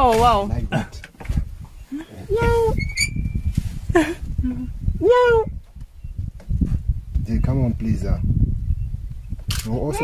Oh wow. Like that. Meow. Meow. Come on, please. We'll also